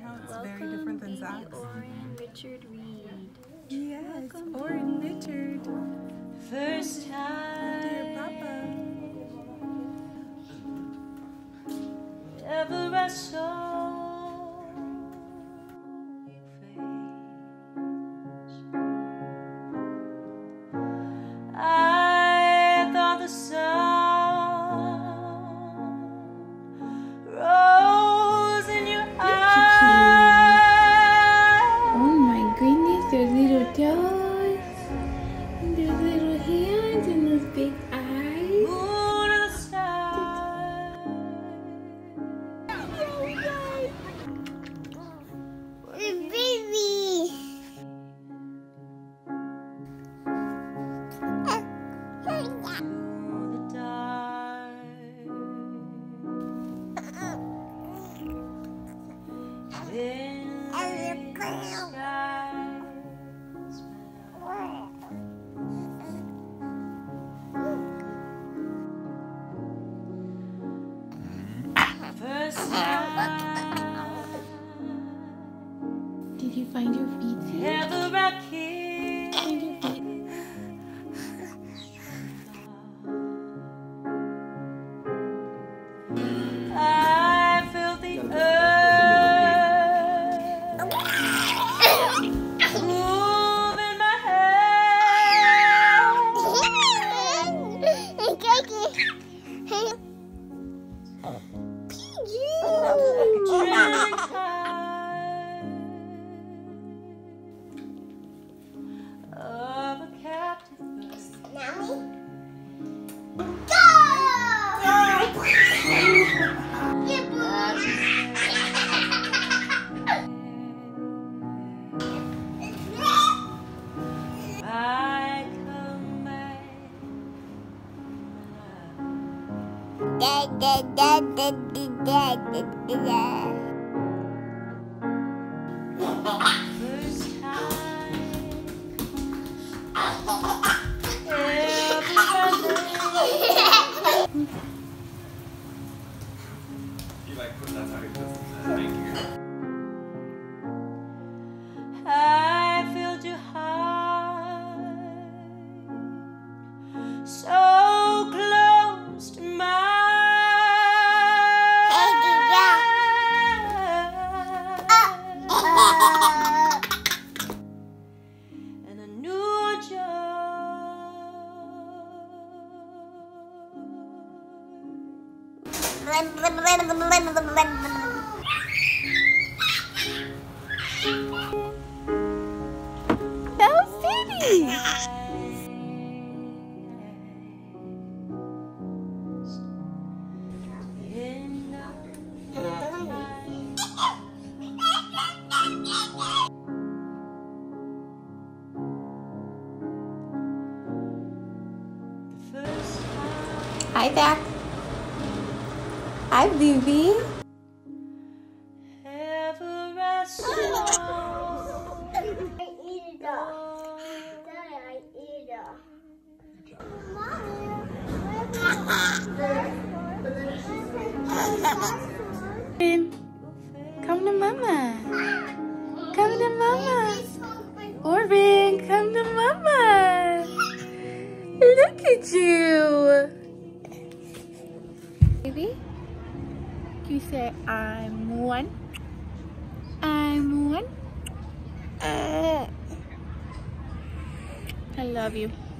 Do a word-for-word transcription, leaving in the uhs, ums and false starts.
how it's Welcome, very different than baby Zach's? Oren Richard Reed. Yes, Welcome. Oren Richard. First time. Dear Papa. Ever I saw your face, I thought the sun rose in your eyes. Oh my goodness, those little toes, and those little hands, and those big eyes. Moon of the sky. Did you find your feet? Ever I kissed Find your feet. I felt the earth move in my hand. Drilling high of a captive bird. I come back, first time ever. You like put that's how he does it. Thank you. I filled your heart so close to mine, and I knew joy. So city. Hi, Zach. Hi, baby. Ever I saw. I eat it all. Daddy, I eat it all. Come to mama. Come to mama. Oren, come to mama. Look at you. Baby, you say I'm one. I'm one. Uh, I love you.